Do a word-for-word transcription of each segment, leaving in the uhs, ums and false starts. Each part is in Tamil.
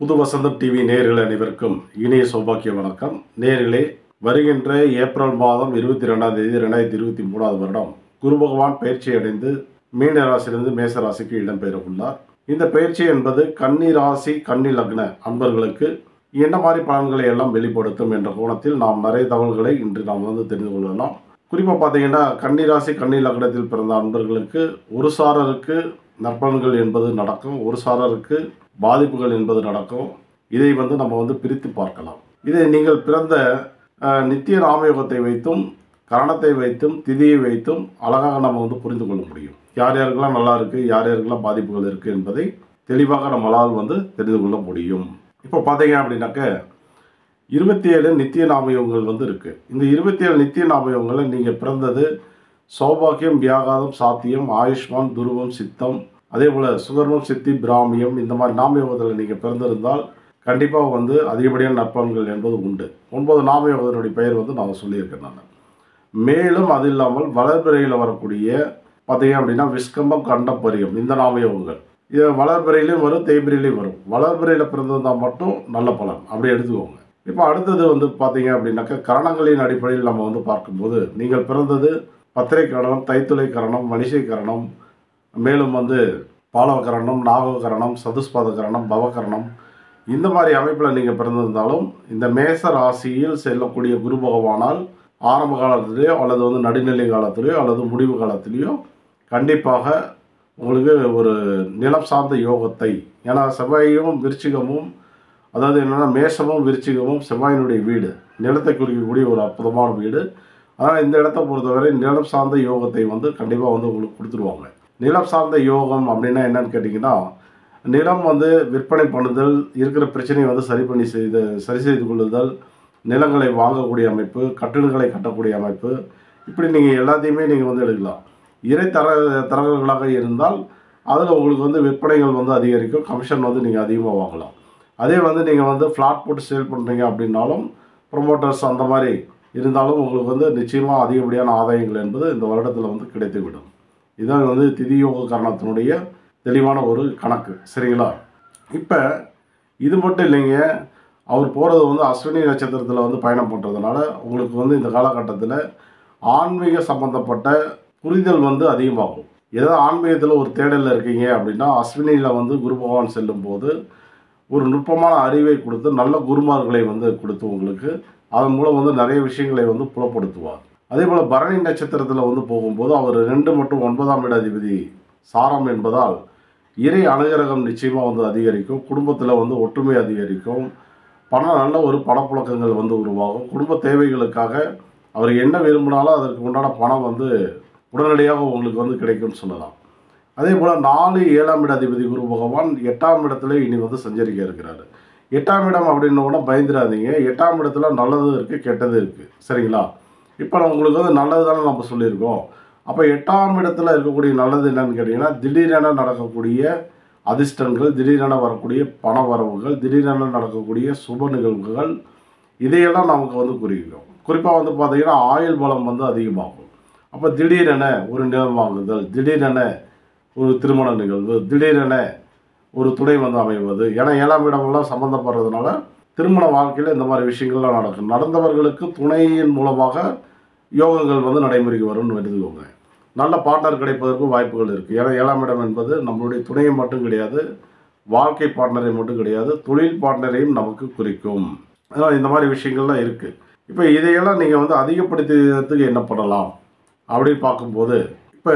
புது வசந்தம் டிவி நேயர்கள் அனைவருக்கும் இனிய சௌபாக்கிய வணக்கம். நேயர்களே, வருகின்ற ஏப்ரல் மாதம் இருபத்தி ரெண்டாம் தேதி ரெண்டாயிரத்தி இருபத்தி மூணாவது வருடம் குரு பகவான் பயிற்சி அடைந்து மீன ராசியிலிருந்து மேச ராசிக்கு இடம்பெயர உள்ளார். இந்த பயிற்சி என்பது கன்னி ராசி கன்னி லக்ன அன்பர்களுக்கு என்ன மாதிரி பலன்களை எல்லாம் வெளிப்படுத்தும் என்ற கோணத்தில் நாம் நிறைய தகவல்களை இன்று நாம் வந்து தெரிந்து கொள்ளலாம். குறிப்பாக பார்த்தீங்கன்னா, கன்னி ராசி கன்னி லக்னத்தில் பிறந்த அன்பர்களுக்கு ஒரு சாரருக்கு நற்பலன்கள் என்பது நடக்கும், ஒரு சாரருக்கு பாதிப்புகள் என்பது நடக்கும். இதை வந்து நம்ம வந்து பிரித்து பார்க்கலாம். இதை நீங்கள் பிறந்த நித்திய நாமயோகத்தை வைத்தும் கரணத்தை வைத்தும் திதியை வைத்தும் அழகாக நம்ம வந்து புரிந்து கொள்ள முடியும். யார் யாருக்கெல்லாம் நல்லா இருக்குது, யார் யாருக்கெல்லாம் பாதிப்புகள் இருக்குது என்பதை தெளிவாக நம்மளால் வந்து தெரிந்து கொள்ள முடியும். இப்போ பார்த்தீங்க அப்படின்னாக்க இருபத்தி ஏழு நித்திய நாமயோகங்கள் வந்து இருக்குது. இந்த இருபத்தி ஏழு நித்திய நாமயோகங்களில் நீங்கள் பிறந்தது சௌபாக்கியம், வியாகாதம், சாத்தியம், ஆயுஷ்மான், துருவம், சித்தம், அதே போல் சுகர்மம், சித்தி, பிராமியம், இந்த மாதிரி நாமயோகத்தில் நீங்கள் பிறந்திருந்தால் கண்டிப்பாக வந்து அதிகப்படியான நற்பலன்கள் என்பது உண்டு. ஒன்பது நாமயோகத்தினுடைய பெயர் வந்து நான் சொல்லியிருக்கேன் நான். மேலும் அது இல்லாமல் வளர்பிறையில் வரக்கூடிய பார்த்தீங்க அப்படின்னா விஸ்கம்பம், கண்டப்பரியம், இந்த நாமயோகங்கள் இது வளர்பிறையிலையும் வரும், தேய்பிரையிலையும் வரும். வளர்பிறையில் பிறந்திருந்தால் மட்டும் நல்ல பலன் அப்படி எடுத்துக்கோங்க. இப்போ அடுத்தது வந்து பார்த்தீங்க அப்படின்னாக்கா கரணங்களின் அடிப்படையில் நம்ம வந்து பார்க்கும்போது நீங்கள் பிறந்தது பத்திரை கரணம், தைத்துளை கரணம், மணிஷை கரணம், மேலும் வந்து பாலவ கரணம், நாகவ கரணம், சதுஸ்பாத கரணம், பவகரணம், இந்த மாதிரி அமைப்பில் நீங்கள் பிறந்திருந்தாலும் இந்த மேச ராசியில் செல்லக்கூடிய குரு பகவானால் ஆரம்ப காலத்திலேயோ அல்லது வந்து நடுநிலை காலத்திலேயோ அல்லது முடிவு காலத்திலேயோ கண்டிப்பாக உங்களுக்கு ஒரு நிலம் சார்ந்த யோகத்தை, ஏன்னா செவ்வாயும் விருச்சிகமும், அதாவது என்னென்னா மேசமும் விருச்சிகமும் செவ்வாயினுடைய வீடு, நிலத்தை குறிக்கக்கூடிய ஒரு அற்புதமான வீடு. அதனால் இந்த இடத்தை பொறுத்தவரை நிலம் சார்ந்த யோகத்தை வந்து கண்டிப்பாக வந்து உங்களுக்கு கொடுத்துருவாங்க. நிலம் சார்ந்த யோகம் அப்படின்னா என்னன்னு கேட்டிங்கன்னா, நிலம் வந்து விற்பனை பண்ணுதல், இருக்கிற பிரச்சனையை வந்து சரி பண்ணி செய்து சரி செய்து கொள்ளுதல், நிலங்களை வாங்கக்கூடிய அமைப்பு, கட்டிடங்களை கட்டக்கூடிய அமைப்பு, இப்படி நீங்கள் எல்லாத்தையுமே நீங்கள் வந்து எடுக்கலாம். இறை தர தரகர்களாக இருந்தால் அதில் உங்களுக்கு வந்து விற்பனைகள் வந்து அதிகரிக்கும், கமிஷன் வந்து நீங்கள் அதிகமாக வாங்கலாம். அதே வந்து நீங்கள் வந்து ஃப்ளாட் போட்டு சேல் பண்ணுறீங்க அப்படின்னாலும், ப்ரொமோட்டர்ஸ் அந்த மாதிரி இருந்தாலும் உங்களுக்கு வந்து நிச்சயமாக அதிகப்படியான ஆதாயங்கள் என்பது இந்த வருடத்தில் வந்து கிடைத்துவிடும். இதான் வந்து திதியோக காரணத்தினுடைய தெளிவான ஒரு கணக்கு, சரிங்களா? இப்போ இது மட்டும் இல்லைங்க, அவர் போகிறது வந்து அஸ்வினி நட்சத்திரத்தில் வந்து பயணம் பண்ணுறதுனால உங்களுக்கு வந்து இந்த காலகட்டத்தில் ஆன்மீக சம்பந்தப்பட்ட புரிதல் வந்து அதிகமாகும். ஏதோ ஆன்மீகத்தில் ஒரு தேடலில் இருக்கீங்க அப்படின்னா அஸ்வினியில் வந்து குரு பகவான் செல்லும் போது ஒரு நுட்பமான அறிவை கொடுத்து நல்ல குருமார்களை வந்து கொடுத்து உங்களுக்கு அதன் மூலம் வந்து நிறைய விஷயங்களை வந்து புலப்படுத்துவார். அதே போல் பரணி நட்சத்திரத்தில் வந்து போகும்போது அவர் ரெண்டு மற்றும் ஒன்பதாம் இட அதிபதி சாரம் என்பதால் இறை அனுகிரகம் நிச்சயமாக வந்து அதிகரிக்கும், குடும்பத்தில் வந்து ஒற்றுமை அதிகரிக்கும், பணம் நல்ல ஒரு பணப்புழக்கங்கள் வந்து உருவாகும். குடும்ப தேவைகளுக்காக அவர் என்ன விரும்பினாலும் அதற்கு உண்டான பணம் வந்து உடனடியாக உங்களுக்கு வந்து கிடைக்கும்னு சொல்லலாம். அதே போல் நாலு ஏழாம் இட அதிபதி குரு பகவான் எட்டாம் இடத்துல இனி வந்து சஞ்சரிக்க இருக்கிறாரு. எட்டாம் இடம் அப்படின்னோன்னா பயந்துடாதீங்க, எட்டாம் இடத்துல நல்லதும் இருக்குது கெட்டது இருக்குது, சரிங்களா? இப்போ உங்களுக்கு வந்து நல்லது தானே நம்ம சொல்லியிருக்கோம். அப்போ எட்டாம் இடத்துல இருக்கக்கூடிய நல்லது என்னன்னு கேட்டிங்கன்னா, திடீரென நடக்கக்கூடிய அதிர்ஷ்டங்கள், திடீரென வரக்கூடிய பண வரவுகள், திடீரென நடக்கக்கூடிய சுப நிகழ்வுகள், இதையெல்லாம் நமக்கு வந்து குறிக்கும். குறிப்பாக வந்து பார்த்திங்கன்னா ஆயுள் பலம் வந்து அதிகமாகும். அப்போ திடீரென ஒரு நிலம் வாங்குதல், திடீரென ஒரு திருமண நிகழ்வு, திடீரென ஒரு துணை வந்து அமைவது, ஏன்னா ஏழாம் இடமெல்லாம் சம்மந்தப்படுறதுனால திருமண வாழ்க்கையில் இந்த மாதிரி விஷயங்கள்லாம் நடக்கும். நடந்தவர்களுக்கு துணையின் மூலமாக யோகங்கள் வந்து நடைமுறைக்கு வரும்னு எடுத்துக்கோங்க. நல்ல பார்ட்னர் கிடைப்பதற்கும் வாய்ப்புகள் இருக்குது. ஏன்னா ஏழாம் இடம் என்பது நம்மளுடைய துணையை மட்டும் கிடையாது, வாழ்க்கை பார்ட்னரை மட்டும் கிடையாது, தொழில் பார்ட்னரையும் நமக்கு குறிக்கும். அதனால் இந்த மாதிரி விஷயங்கள்லாம் இருக்குது. இப்போ இதையெல்லாம் நீங்கள் வந்து அதிகப்படுத்துறதுக்கு என்ன பண்ணலாம் அப்படின்னு பார்க்கும்போது, இப்போ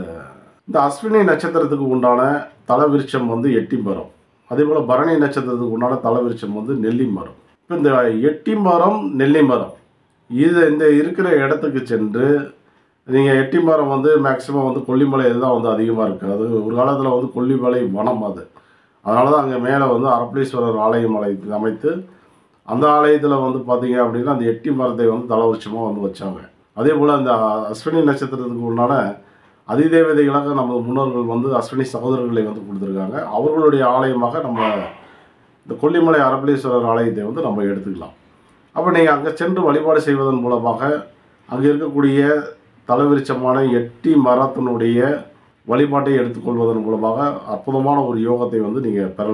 இந்த அஸ்வினி நட்சத்திரத்துக்கு உண்டான தலவிருட்சம் வந்து எட்டி மரம், அதே போல் பரணி நட்சத்திரத்துக்கு உண்டான தலவிருட்சம் வந்து நெல்லி மரம். இப்போ இந்த எட்டி மரம், நெல்லி மரம், இது இந்த இருக்கிற இடத்துக்கு சென்று நீங்கள் எட்டி மரம் வந்து மேக்சிமம் வந்து கொல்லிமலையில் தான் வந்து அதிகமாக இருக்குது. அது ஒரு காலத்தில் வந்து கொல்லிமலை வனம் அது, அதனால தான் அங்கே மேலே வந்து அரப்பளீஸ்வரர் ஆலயம் அமைத்து அந்த ஆலயத்தில் வந்து பார்த்தீங்க அப்படின்னா அந்த எட்டி மரத்தை வந்து தலவிருட்சமாக வந்து வச்சாங்க. அதே போல் அந்த அஸ்வினி நட்சத்திரத்துக்கு உண்டான அதிதேவதைகளாக நமது முன்னோர்கள் வந்து அஸ்வினி சகோதரர்களை வந்து கொடுத்துருக்காங்க. அவர்களுடைய ஆலயமாக நம்ம இந்த கொல்லிமலை அரப்பளீஸ்வரர் ஆலயத்தை வந்து நம்ம எடுத்துக்கலாம். அப்போ நீங்கள் அங்கே சென்று வழிபாடு செய்வதன் மூலமாக அங்கே இருக்கக்கூடிய தலவிருட்சமான எட்டி மரத்தினுடைய வழிபாட்டை எடுத்துக்கொள்வதன் மூலமாக அற்புதமான ஒரு யோகத்தை வந்து நீங்கள் பெறலாம்.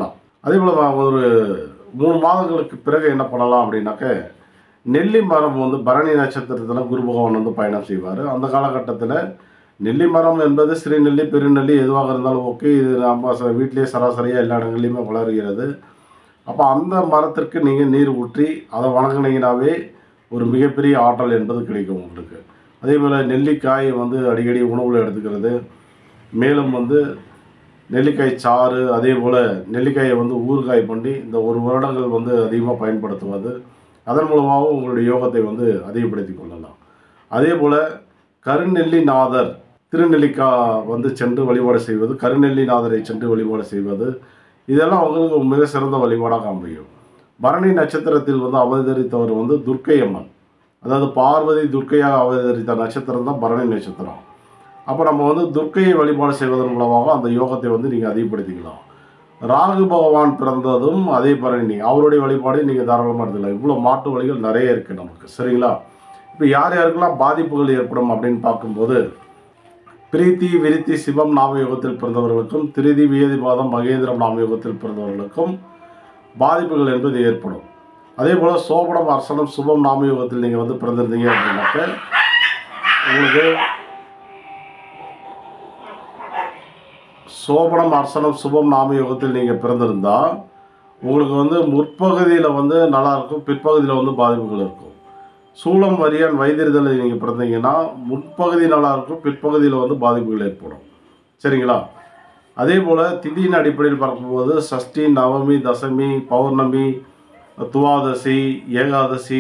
அதே போல் ஒரு மூணு மாதங்களுக்கு பிறகு என்ன பண்ணலாம் அப்படின்னாக்க, நெல்லி மரம் வந்து பரணி நட்சத்திரத்தில் குரு பகவான் வந்து பயணம் செய்வார். அந்த காலகட்டத்தில் நெல்லி மரம் என்பது சிறு நெல்லி பெருநெல்லி எதுவாக இருந்தாலும் ஓகே, இது நம்ம ச வீட்டிலேயே சராசரியாக எல்லா இடங்கள்லையுமே வளர்கிறது. அப்போ அந்த மரத்திற்கு நீங்கள் நீர் ஊற்றி அதை வணங்கினீங்கனாவே ஒரு மிகப்பெரிய ஆற்றல் என்பது கிடைக்கும் உங்களுக்கு. அதே போல் நெல்லிக்காய் வந்து அடிக்கடி உணவில் எடுத்துக்கிறது, மேலும் வந்து நெல்லிக்காய் சாறு, அதே போல் நெல்லிக்காயை வந்து ஊறுகாய் பண்ணி இந்த ஒரு வருடங்கள் வந்து அதிகமாக பயன்படுத்துவது, அதன் மூலமாகவும் உங்களுடைய யோகத்தை வந்து அதிகப்படுத்தி கொள்ளலாம். அதே போல் கருநெல்லிநாதர் திருநெல்லிக்காய் வந்து சென்று வழிபாடு செய்வது, கருநெல்லிநாதரை சென்று வழிபாடு செய்வது, இதெல்லாம் உங்களுக்கு மிக சிறந்த வழிபாடாக அமையும். பரணி நட்சத்திரத்தில் வந்து அவதரித்தவர் வந்து துர்க்கை அம்மன், அதாவது பார்வதி துர்க்கையாக அவதரித்த நட்சத்திரம் தான் பரணி நட்சத்திரம். அப்போ நம்ம வந்து துர்க்கையை வழிபாடு செய்வதன் மூலமாக அந்த யோகத்தை வந்து நீங்கள் அதிகப்படுத்திக்கலாம். ராகு பகவான் பிறந்ததும் அதே பரணி, அவருடைய வழிபாடு நீங்கள் தாராளமாக எடுத்துக்கலாம். இவ்வளோ மாட்டு வழிகள் நிறைய இருக்குது நமக்கு, சரிங்களா? இப்போ யார் யாருக்கெல்லாம் பாதிப்புகள் ஏற்படும் அப்படின்னு பார்க்கும்போது, பிரீத்தி விருத்தி சிவம் நாமயோகத்தில் பிறந்தவர்களுக்கும், திருதி வியதிபாதம் மகேந்திரம் நாமயோகத்தில் பிறந்தவர்களுக்கும் பாதிப்புகள் என்பது ஏற்படும். அதே போல் சோபனம் அர்சனம் சுபம் நாமயோகத்தில் நீங்கள் வந்து பிறந்திருந்தீங்க அப்படின்னாக்க, உங்களுக்கு சோபனம் அர்சனம் சுபம் நாமயோகத்தில் நீங்கள் பிறந்திருந்தால் உங்களுக்கு வந்து முற்பகுதியில் வந்து நல்லாயிருக்கும், பிற்பகுதியில் வந்து பாதிப்புகள் இருக்கும். சூளம் வரியான் வைத்திருதலில் நீங்கள் பிறந்தீங்கன்னா முற்பகுதி நல்லாயிருக்கும், பிற்பகுதியில் வந்து பாதிப்புகள் ஏற்படும், சரிங்களா? அதே போல் திதியின் அடிப்படையில் பார்க்கும்போது சஷ்டி, நவமி, தசமி, பௌர்ணமி, துவாதசி, ஏகாதசி,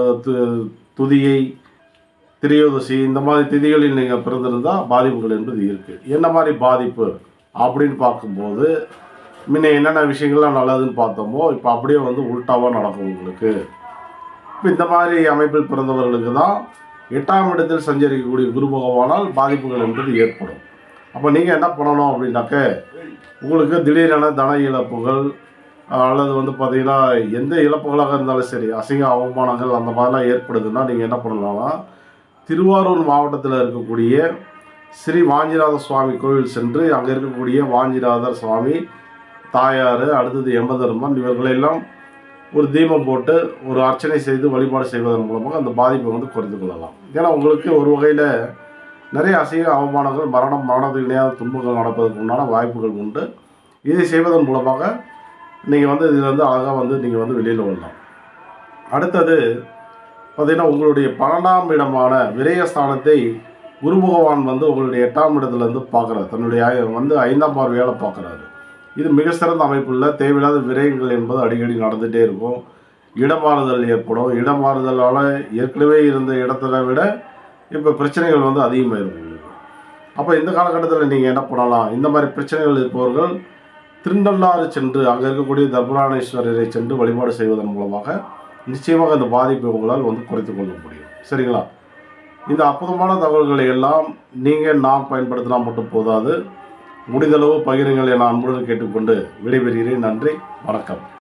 துதியை, திரியோதசி, இந்த மாதிரி திதிகளில் நீங்கள் பிறந்திருந்தால் பாதிப்புகள் என்பது இருக்குது. என்ன மாதிரி பாதிப்பு அப்படின்னு பார்க்கும்போது, முன்ன என்னென்ன விஷயங்கள்லாம் நல்லதுன்னு பார்த்தோமோ இப்போ அப்படியே வந்து உல்ட்டாவாக நடக்கும் உங்களுக்கு. இப்போ இந்த மாதிரி அமைப்பில் பிறந்தவர்களுக்கு தான் எட்டாம் இடத்தில் சஞ்சரிக்கக்கூடிய குரு பகவானால் பாதிப்புகள் என்பது ஏற்படும். அப்போ நீங்கள் என்ன பண்ணணும் அப்படின்னாக்க, உங்களுக்கு திடீரென தன இழப்புகள் அல்லது வந்து பார்த்திங்கன்னா எந்த இழப்புகளாக இருந்தாலும் சரி, அசிங்க அவமானங்கள் அந்த மாதிரிலாம் ஏற்படுதுன்னா நீங்கள் என்ன பண்ணலாம்னா, திருவாரூர் மாவட்டத்தில் இருக்கக்கூடிய ஸ்ரீ வாஞ்சிநாத சுவாமி கோவில் சென்று அங்கே இருக்கக்கூடிய வாஞ்சிநாதர் சுவாமி, தாயார், அடுத்தது யமதர்மன், இவர்களெல்லாம் ஒரு தீபம் போட்டு ஒரு அர்ச்சனை செய்து வழிபாடு செய்வதன் மூலமாக அந்த பாதிப்பை வந்து குறைத்து கொள்ளலாம். ஏன்னா உங்களுக்கு ஒரு வகையில் நிறைய அசிங்க அவமானங்கள், மரணம், மரணத்துக்கு இணையாத துன்பங்கள் நடப்பதற்கு உண்டான வாய்ப்புகள் உண்டு. இதை செய்வதன் மூலமாக நீங்கள் வந்து இதிலேருந்து அழகாக வந்து நீங்கள் வந்து வெளியில் வரலாம். அடுத்தது பார்த்திங்கன்னா, உங்களுடைய பன்னெண்டாம் இடமான விரயஸ்தானத்தை குரு பகவான் வந்து உங்களுடைய எட்டாம் இடத்துலேருந்து பார்க்குறாரு, தன்னுடைய வந்து ஐந்தாம் பார்வையால் பார்க்குறாரு. இது மிக சிறந்த அமைப்புள்ள தேவையில்லாத விரயங்கள் என்பது அடிக்கடி நடந்துகிட்டே இருக்கும். இடமாறுதல் ஏற்படும். இடமாறுதலால் ஏற்கனவே இருந்த இடத்துல விட இப்போ பிரச்சனைகள் வந்து அதிகமாகிருக்கும் உங்களுக்கு. அப்போ இந்த காலகட்டத்தில் நீங்கள் என்ன பண்ணலாம், இந்த மாதிரி பிரச்சனைகள் இருப்பவர்கள் திருநள்ளாறு சென்று அங்கே இருக்கக்கூடிய தர்மராணேஸ்வரரை சென்று வழிபாடு செய்வதன் மூலமாக நிச்சயமாக இந்த பாதிப்பை உங்களால் வந்து குறைத்து கொள்ள முடியும், சரிங்களா? இந்த அற்புதமான தகவல்களை எல்லாம் நீங்கள் நான் பயன்படுத்தினா மட்டும் போதாது, முடிந்தளவு பகிருங்கள் என அன்புடன் கேட்டுக்கொண்டு விடைபெறுகிறேன். நன்றி, வணக்கம்.